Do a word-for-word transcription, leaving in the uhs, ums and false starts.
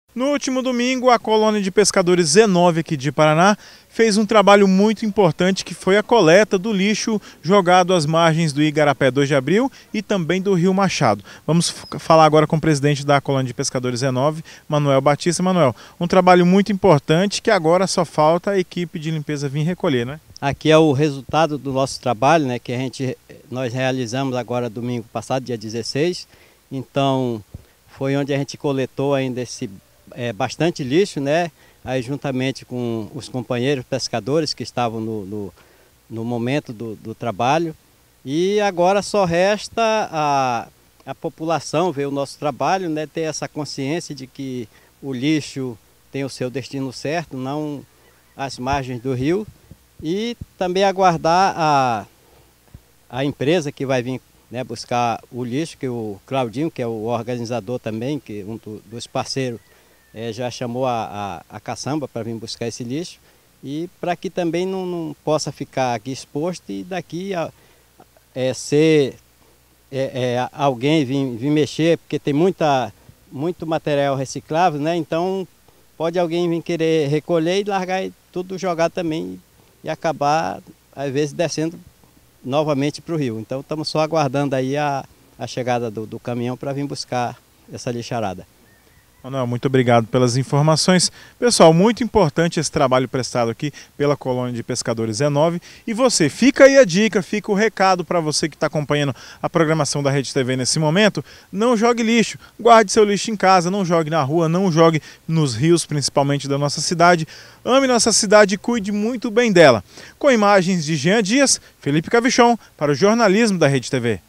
No último domingo, a colônia de pescadores Z nove aqui de Paraná fez um trabalho muito importante que foi a coleta do lixo jogado às margens do Igarapé dois de abril e também do Rio Machado. Vamos falar agora com o presidente da colônia de pescadores Z nove, Manuel Batista. Manuel, um trabalho muito importante que agora só falta a equipe de limpeza vir recolher, né? Aqui é o resultado do nosso trabalho, né, que a gente, nós realizamos agora domingo passado, dia dezesseis. Então, foi onde a gente coletou ainda esse é, bastante lixo, né? Aí juntamente com os companheiros pescadores que estavam no, no, no momento do, do trabalho. E agora só resta a, a população ver o nosso trabalho, né? Ter essa consciência de que o lixo tem o seu destino certo, não às margens do rio. E também aguardar a, a empresa que vai vir, né, buscar o lixo, que o Claudinho, que é o organizador também, que um dos parceiros, é, já chamou a, a, a caçamba para vir buscar esse lixo, e para que também não, não possa ficar aqui exposto e daqui a, é, ser é, é, alguém vir, vir mexer, porque tem muita, muito material reciclável, né? Então pode alguém vir querer recolher e largar tudo jogado também e acabar, às vezes, descendo novamente para o rio. Então estamos só aguardando aí a, a chegada do, do caminhão para vir buscar essa lixarada. Manuel, muito obrigado pelas informações. Pessoal, muito importante esse trabalho prestado aqui pela colônia de pescadores Z nove. E você, fica aí a dica, fica o recado para você que está acompanhando a programação da Rede T V nesse momento. Não jogue lixo, guarde seu lixo em casa, não jogue na rua, não jogue nos rios, principalmente da nossa cidade. Ame nossa cidade e cuide muito bem dela. Com imagens de Jean Dias, Felipe Cavichon, para o jornalismo da Rede T V.